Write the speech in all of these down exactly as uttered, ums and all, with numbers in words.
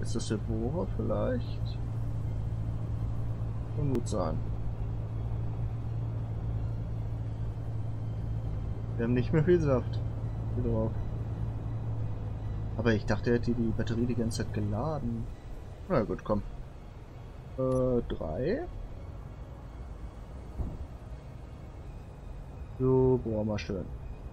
ist das der Bohrer vielleicht? Kann gut sein. Wir haben nicht mehr viel Saft. Hier drauf. Aber ich dachte, er hätte die Batterie die ganze Zeit geladen. Na gut, komm. Äh, drei. So, bohren wir schön.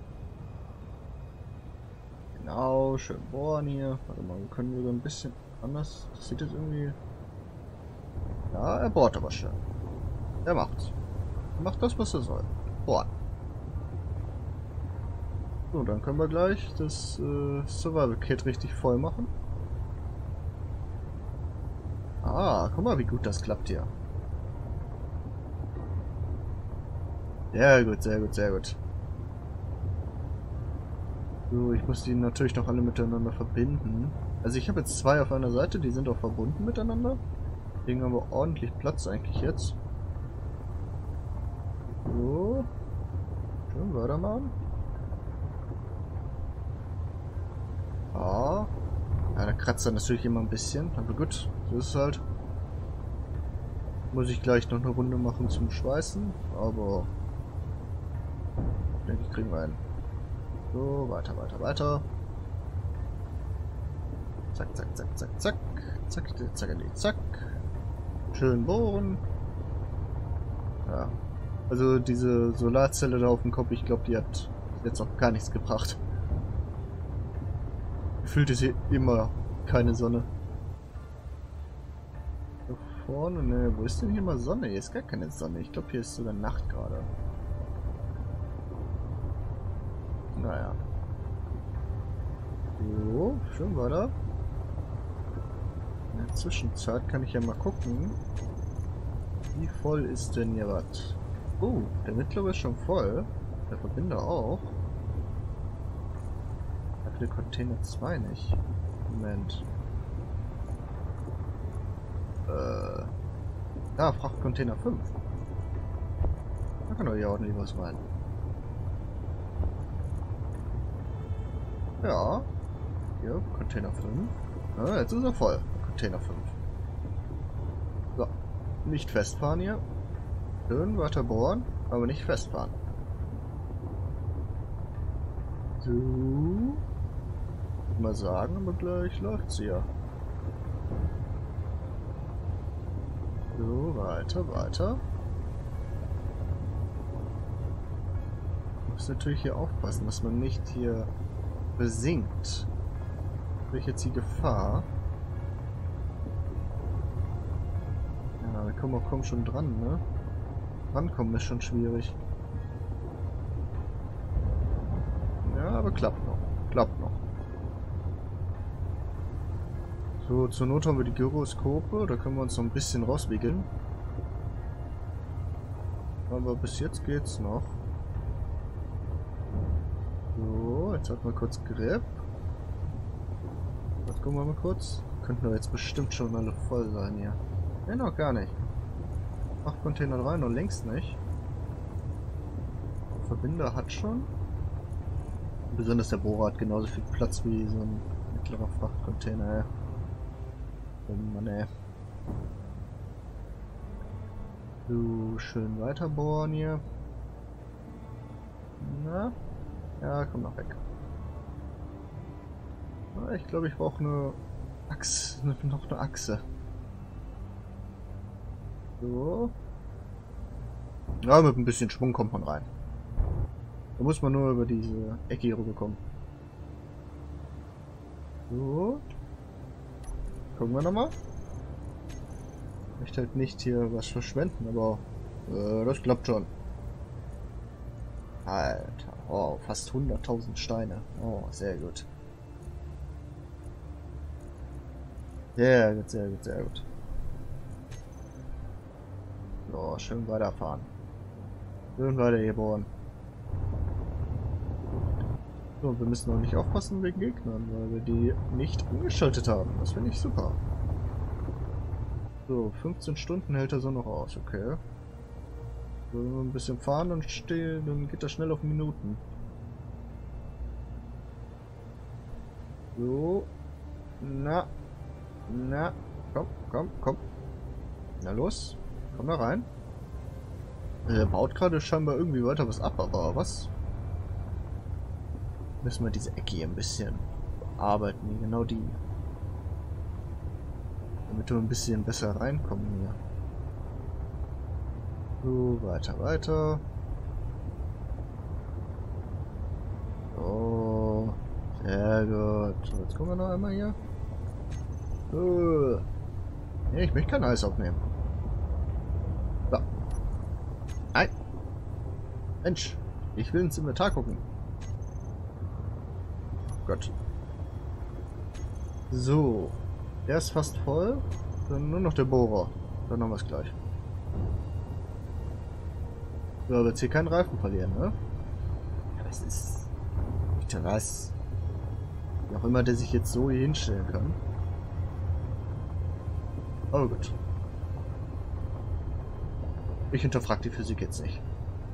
Genau, schön bohren hier. Warte mal, wir können sogar ein bisschen anders. Das sieht jetzt irgendwie. Ja, er bohrt aber schön. Er macht's. Er macht das, was er soll. Bohren. So, dann können wir gleich das äh, Survival Kit richtig voll machen. Ah, guck mal, wie gut das klappt hier. Sehr gut, sehr gut, sehr gut. So, ich muss die natürlich noch alle miteinander verbinden. Also ich habe jetzt zwei auf einer Seite, die sind auch verbunden miteinander. Deswegen haben wir ordentlich Platz eigentlich jetzt. So. Schön weitermachen. Ah. Ja, da kratzt er natürlich immer ein bisschen. Aber gut, so ist es halt. Muss ich gleich noch eine Runde machen zum Schweißen. Aber ich denke, ich kriegen wir hin. So, weiter, weiter, weiter. Zack, zack, zack, zack, zack. Zack, zack, zack. Schön bohren. Ja. Also diese Solarzelle da auf dem Kopf, ich glaube, die hat jetzt auch gar nichts gebracht. Gefühlt ist hier immer keine Sonne. Da vorne, ne, wo ist denn hier mal Sonne? Hier ist gar keine Sonne. Ich glaube, hier ist sogar Nacht gerade. Naja. So, schön weiter. In der Zwischenzeit kann ich ja mal gucken, wie voll ist denn hier was? Oh, der mittlere ist schon voll. Der Verbinder auch. Dafür der Container zwei nicht. Moment. Äh. Da, Frachtcontainer fünf. Da kann doch hier ordentlich was rein. Ja. Hier, Container fünf. Ah, jetzt ist er voll. Container fünf. So. Nicht festfahren hier. Schön weiter bohren, aber nicht festfahren. So. Mal sagen, aber gleich läuft's hier. So, weiter, weiter. Muss natürlich hier aufpassen, dass man nicht hier besinkt. Habe ich jetzt die Gefahr? Ja, wir kommen auch kaum schon dran, ne? Rankommen ist schon schwierig. Ja, aber klappt noch. Klappt noch. So, zur Not haben wir die Gyroskope. Da können wir uns noch ein bisschen rauswickeln. Aber bis jetzt geht's noch. So, jetzt hat man kurz Grip. Jetzt gucken wir mal kurz. Könnten wir jetzt bestimmt schon alle voll sein hier. Ne, noch gar nicht. acht Container rein und längst nicht. Der Verbinder hat schon. Besonders der Bohrer hat genauso viel Platz wie so ein mittlerer Frachtcontainer. Ja. Oh Mann, ey. So, schön weiter bohren hier. Na? Ja, komm noch weg. Na, ich glaube, ich brauche eine Achse. Noch eine Achse. So. Ja, mit ein bisschen Schwung kommt man rein. Da muss man nur über diese Ecke hier rüberkommen. So. Gucken wir nochmal. Ich möchte halt nicht hier was verschwenden, aber äh, das klappt schon. Alter. Oh, fast hunderttausend Steine. Oh, sehr gut. Sehr gut, sehr gut, sehr gut. So, schön weiterfahren. Schön weiter hier bohren. So, wir müssen auch nicht aufpassen wegen Gegnern, weil wir die nicht angeschaltet haben. Das finde ich super. So, fünfzehn Stunden hält er so noch aus, okay. So, wenn wir ein bisschen fahren und stehen, dann geht das schnell auf Minuten. So. Na. Na, komm, komm, komm. Na los, komm da rein. Er baut gerade scheinbar irgendwie weiter was ab, aber was? Müssen wir diese Ecke hier ein bisschen bearbeiten, genau die. Damit wir ein bisschen besser reinkommen hier. So, weiter, weiter. So, sehr gut. So, jetzt gucken wir noch einmal hier. So. Nee, ich möchte kein Eis aufnehmen. So. Nein. Mensch, ich will ins Inventar gucken. Gott. So. Der ist fast voll. Dann nur noch der Bohrer. Dann haben wir es gleich. So, aber jetzt hier keinen Reifen verlieren, ne? Ja, das ist... Bitte was? Wie auch immer der sich jetzt so hier hinstellen kann. Oh gut. Ich hinterfrage die Physik jetzt nicht.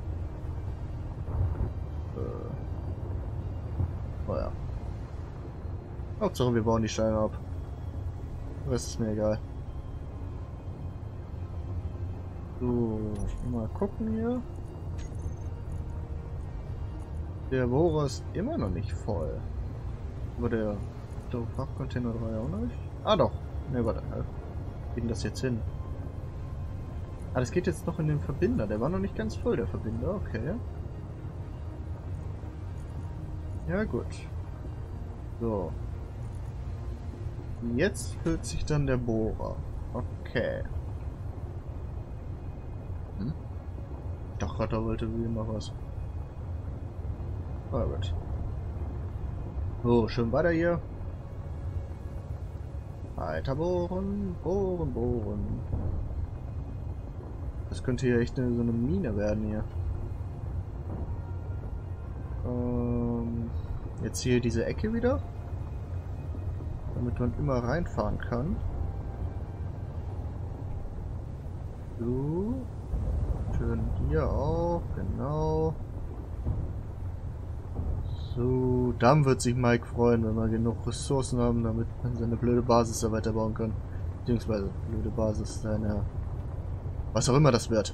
Äh. Oh ja. Hauptsache wir bauen die Steine ab. Das ist mir egal. So, mal gucken hier. Der Bohrer ist immer noch nicht voll. Aber der, der Fachcontainer drei auch noch nicht? Ah doch. Ne, warte. Wie geht das jetzt hin? Ah, das geht jetzt noch in den Verbinder. Der war noch nicht ganz voll, der Verbinder. Okay. Ja, gut. So. Jetzt füllt sich dann der Bohrer. Okay. Hm? Ich dachte gerade, da wollte wie immer was. Ah, gut. So, schön weiter hier. Weiter bohren, bohren, bohren. Das könnte hier echt eine, so eine Mine werden hier. Ähm, jetzt hier diese Ecke wieder. Damit man immer reinfahren kann. So. Schön hier auch, genau. So, dann wird sich Mike freuen, wenn wir genug Ressourcen haben, damit man seine blöde Basis da weiterbauen kann. Beziehungsweise blöde Basis, seine... Was auch immer das wird.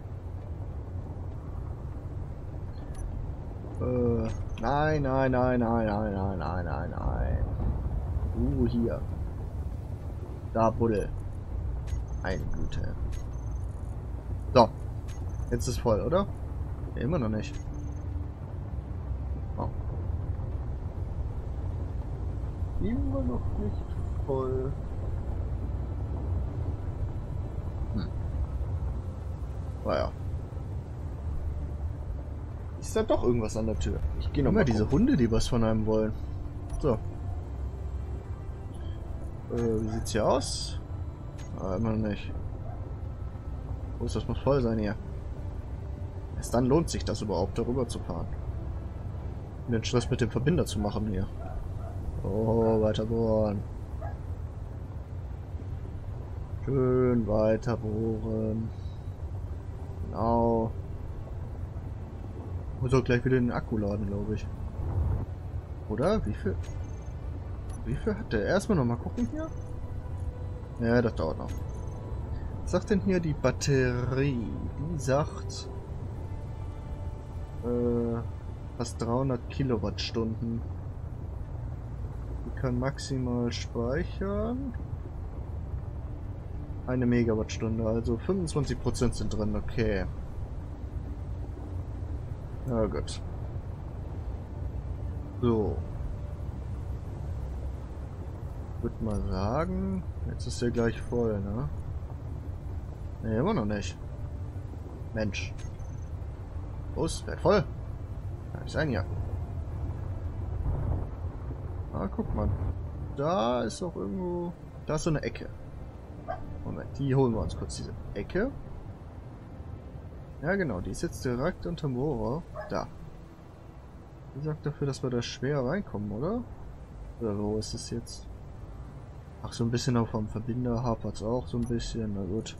Äh, nein, nein, nein, nein, nein, nein, nein, nein, nein. Uh, hier. Da, Buddel. Eine Güte. So. Jetzt ist voll, oder? Ja, immer noch nicht. Oh. Immer noch nicht voll. Hm. Naja. Ist da doch irgendwas an der Tür? Ich gehe nochmal diese Hunde, die was von einem wollen. So. Äh, wie sieht's hier aus? Ah, immer noch nicht. Wo ist das? Muss voll sein hier. Erst dann lohnt sich das überhaupt, darüber zu fahren. Und den Stress mit dem Verbinder zu machen hier. Oh, weiter bohren. Schön weiter bohren. Genau. Muss auch gleich wieder den Akku laden, glaube ich. Oder? Wie viel? Wie viel hat der? Erstmal noch mal gucken hier. Ja, das dauert noch. Was sagt denn hier die Batterie? Die sagt äh, fast dreihundert Kilowattstunden. Die kann maximal speichern. Eine Megawattstunde, also fünfundzwanzig Prozent sind drin, okay. Ja gut. So. Ich würde mal sagen, jetzt ist der gleich voll, ne? Ne, immer noch nicht. Mensch. Los, werd voll. Kann ich sein, ja. Ah, guck mal. Da ist auch irgendwo... Da ist so eine Ecke. Moment, die holen wir uns kurz, diese Ecke. Ja genau, die ist jetzt direkt unterm Bohrer. Da. Die sagt dafür, dass wir da schwer reinkommen, oder? Oder wo ist es jetzt? Ach, so ein bisschen auch vom Verbinder hapert es auch so ein bisschen, na gut.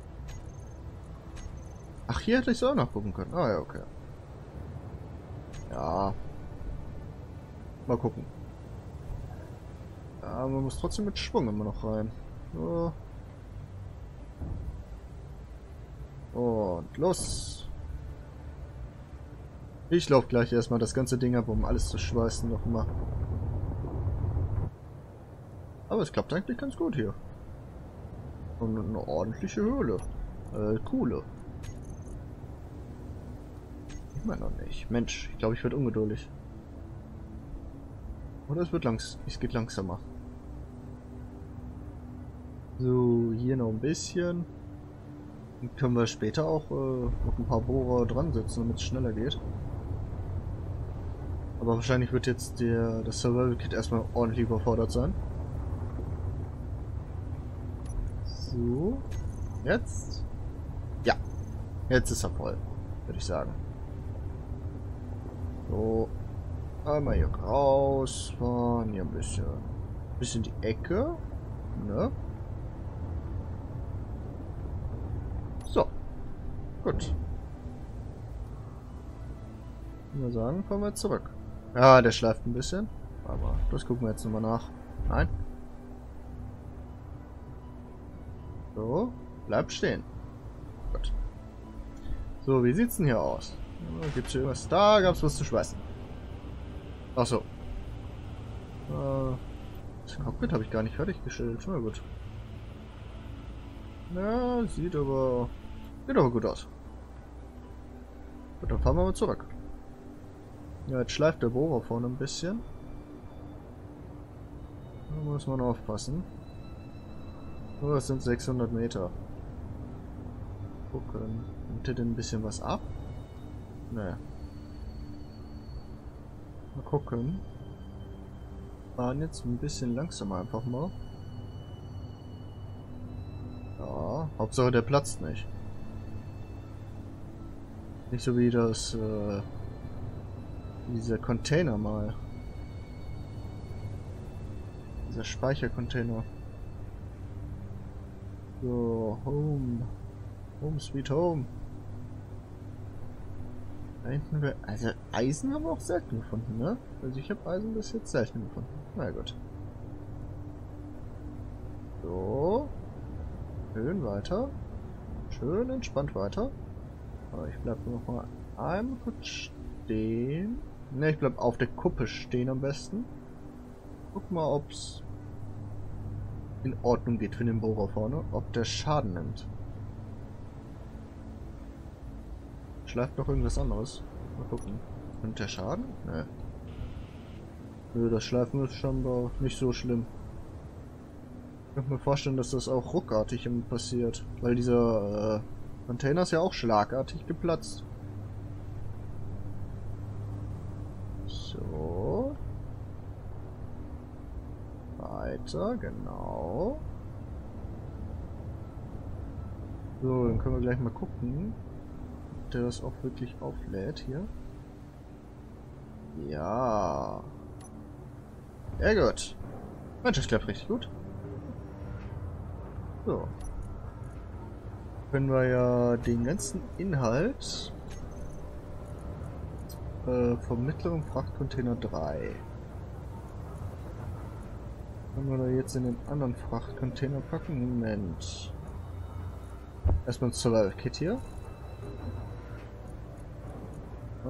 Ach, hier hätte ich es auch nachgucken können. Ah ja, okay. Ja. Mal gucken. Aber man muss trotzdem mit Schwung immer noch rein. So. Und los. Ich laufe gleich erstmal das ganze Ding ab, um alles zu schweißen nochmal. Aber es klappt eigentlich ganz gut hier. Und eine ordentliche Höhle. Äh, coole. Immer noch nicht. Mensch, ich glaube, ich werde ungeduldig. Oder es wird langs es geht langsamer. So, hier noch ein bisschen. Dann können wir später auch äh, noch ein paar Bohrer dran setzen, damit es schneller geht. Aber wahrscheinlich wird jetzt der das Survival Kit erstmal ordentlich überfordert sein. So. Jetzt? Ja. Jetzt ist er voll, würde ich sagen. So. Einmal hier rausfahren. Hier ein bisschen. Ein bisschen die Ecke. Ne? So. Gut. Ich würde sagen, fahren wir zurück. Ja, der schleift ein bisschen. Aber das gucken wir jetzt nochmal nach. Nein. So. Bleib stehen. Gut. So, wie sieht's denn hier aus? Gibt's hier irgendwas? Da gab's was zu schweißen. Achso. Äh, das Cockpit habe ich gar nicht fertiggestellt. Na gut. Ja, sieht aber... Sieht aber gut aus. Gut, dann fahren wir mal zurück. Ja, jetzt schleift der Bohrer vorne ein bisschen. Da muss man aufpassen. Oh, das sind sechshundert Meter. Gucken. Nimmt ihr denn ein bisschen was ab? Ne. Mal gucken. Fahren jetzt ein bisschen langsamer einfach mal. Ja, Hauptsache der platzt nicht. Nicht so wie das, äh, dieser Container mal. Dieser Speichercontainer. So, Home. Home Sweet Home. Da hinten wir. Also Eisen haben wir auch selten gefunden, ne? Also ich habe Eisen bis jetzt selten gefunden. Na gut. So. Schön weiter. Schön entspannt weiter. Aber ich bleib noch mal einmal kurz stehen. Ne, ich bleib auf der Kuppe stehen am besten. Guck mal, ob's in Ordnung geht für den Bohrer vorne. Ob der Schaden nimmt. Schleift noch irgendwas anderes. Mal gucken. Nimmt der Schaden? Ne. Nö, das Schleifen ist scheinbar nicht so schlimm. Ich kann mir vorstellen, dass das auch ruckartig immer passiert. Weil dieser äh, Container ist ja auch schlagartig geplatzt. So. Weiter, genau. So, dann können wir gleich mal gucken, ob der das auch wirklich auflädt hier. Ja. Sehr gut. Mensch, das klappt richtig gut. So. Können wir ja den ganzen Inhalt äh, vom mittleren Frachtcontainer drei. Können wir da jetzt in den anderen Frachtcontainer packen? Moment. Erstmal ein Survival Kit hier. Äh,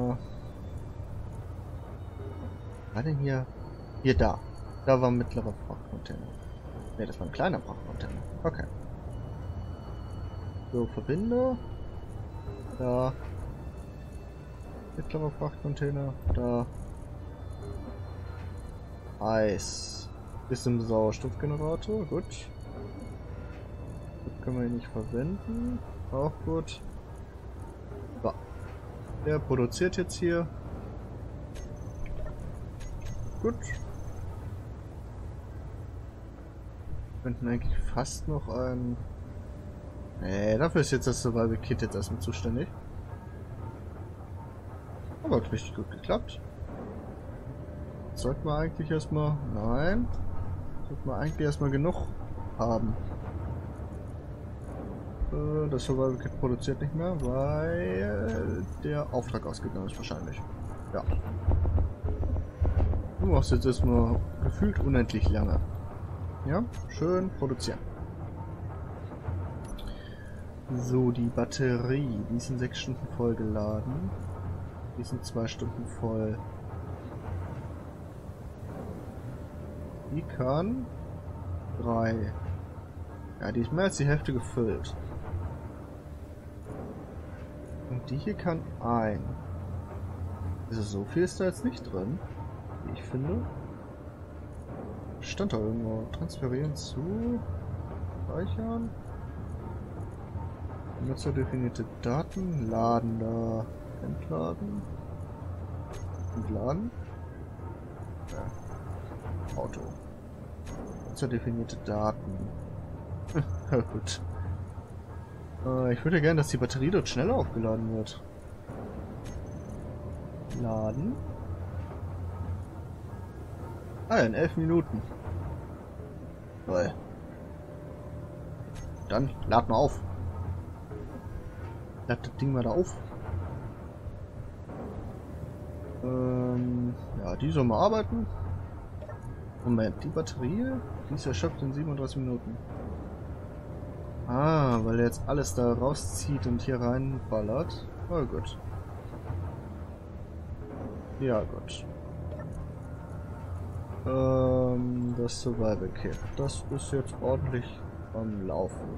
war denn hier? Hier, da. Da war ein mittlerer Frachtcontainer. Ne, das war ein kleiner Frachtcontainer. Okay. So, verbinde. Da. Mittlerer Frachtcontainer. Da. Eis. Bisschen Sauerstoffgenerator. Gut. Das können wir nicht verwenden. Auch gut. So. Der produziert jetzt hier. Gut. Wir könnten eigentlich fast noch ein... Nee, dafür ist jetzt das Survival Kit jetzt erstmal zuständig. Aber hat richtig gut geklappt. Sollten wir eigentlich erstmal... Nein. Sollten wir eigentlich erstmal genug haben. Äh, das Survival Kit produziert nicht mehr, weil der Auftrag ausgegangen ist wahrscheinlich. Ja. Du machst jetzt erstmal gefühlt unendlich lange. Ja, schön produzieren. So, die Batterie, die ist in sechs Stunden voll geladen. Die ist in zwei Stunden voll. Die kann drei. Ja, die ist mehr als die Hälfte gefüllt. Und die hier kann ein. Also so viel ist da jetzt nicht drin, wie ich finde. Stand da irgendwo. Transferieren zu. Speichern. Benutzerdefinierte Daten. Laden da. Entladen. Entladen. Ja. Auto. Benutzerdefinierte Daten. Ja, gut. Äh, ich würde gerne, dass die Batterie dort schneller aufgeladen wird. Laden. Ah, in elf Minuten. Toll. Dann lad mal auf. Lad das Ding mal da auf. Ähm, ja, die soll mal arbeiten. Moment, die Batterie, die ist erschöpft in siebenunddreißig Minuten. Ah, weil er jetzt alles da rauszieht und hier reinballert. Oh gut. Ja, gut. Ähm, das Survival Kit. Das ist jetzt ordentlich am Laufen.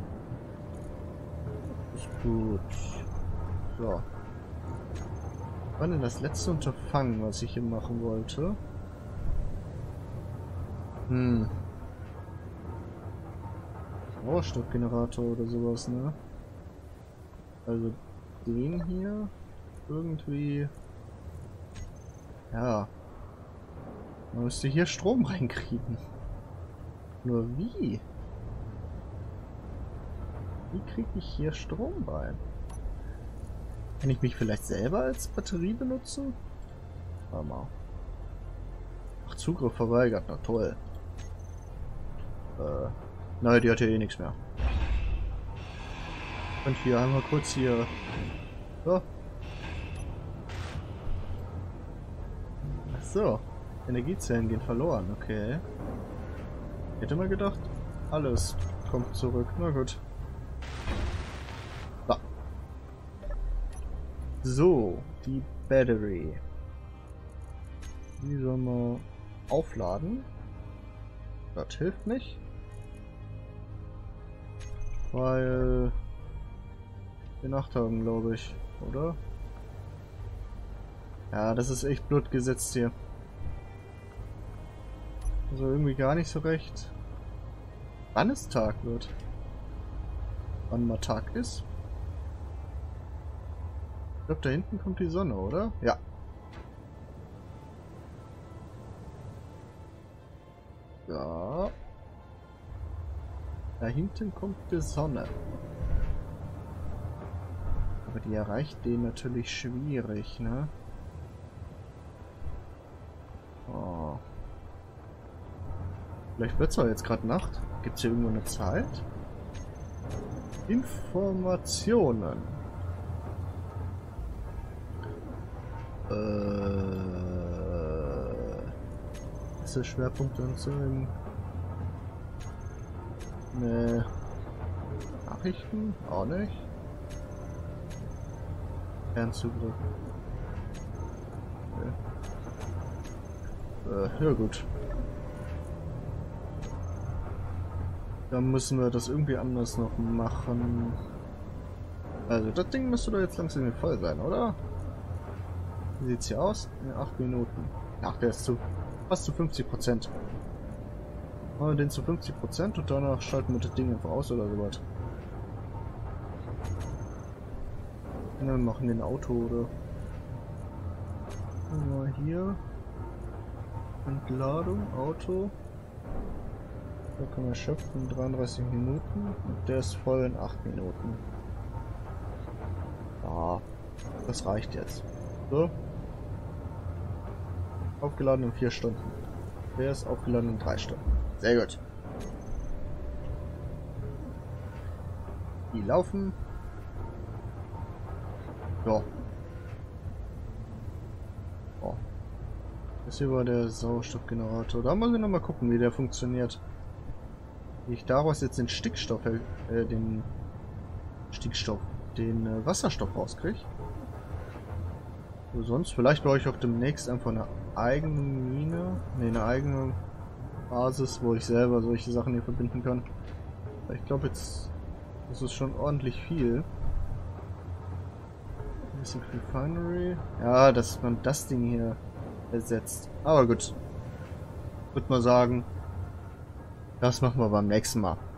Ist gut. So. Was war denn das letzte Unterfangen, was ich hier machen wollte? Hm. Sauerstoffgenerator oder sowas, ne? Also den hier irgendwie. Ja. Man müsste hier Strom reinkriegen. Nur wie? Wie kriege ich hier Strom rein? Kann ich mich vielleicht selber als Batterie benutzen? Warte mal. Ach, Zugriff verweigert. Na toll. Äh. Nein, die hat ja eh nichts mehr. Und hier einmal kurz hier. So. Ach so. Energiezellen gehen verloren, okay. Hätte mal gedacht, alles kommt zurück. Na gut. So. So, die Battery. Die sollen wir aufladen. Das hilft nicht. Weil wir Nacht haben, glaube ich, oder? Ja, das ist echt blöd gesetzt hier. Also irgendwie gar nicht so recht. Wann es Tag wird. Wann mal Tag ist. Ich glaube, da hinten kommt die Sonne, oder? Ja. Ja. Da hinten kommt die Sonne. Aber die erreicht den natürlich schwierig, ne? Oh. Vielleicht wird es auch jetzt gerade Nacht. Gibt es hier irgendwo eine Zeit? Informationen. Äh. Ist der Schwerpunkt anzeigen? Ne. Nachrichten? Auch nicht. Fernzugriff. Okay. Äh, ja gut. Dann müssen wir das irgendwie anders noch machen. Also das Ding müsste doch jetzt langsam voll sein, oder? Wie sieht's hier aus? In acht Minuten. Ach, der ist zu fast zu fünfzig Prozent. Machen wir den zu fünfzig Prozent und danach schalten wir das Ding einfach aus oder sowas. Und dann machen den Auto oder. Mal hier. Entladung, Auto. Da kann man schöpfen in dreiunddreißig Minuten und der ist voll in acht Minuten. Ja, das reicht jetzt. So. Aufgeladen in vier Stunden. Der ist aufgeladen in drei Stunden. Sehr gut. Die laufen. Ja. Oh. Das hier war der Sauerstoffgenerator. Da muss ich nochmal gucken, wie der funktioniert. Wie ich daraus jetzt den Stickstoff, äh, den Stickstoff, den äh, Wasserstoff rauskriege. So, sonst, vielleicht baue ich auch demnächst einfach eine eigene Mine. Ne, eine eigene Basis, wo ich selber solche Sachen hier verbinden kann. Ich glaube jetzt, das ist schon ordentlich viel. Ein bisschen Refinery. Ja, dass man das Ding hier ersetzt. Aber gut. Würde mal sagen, das machen wir beim nächsten Mal.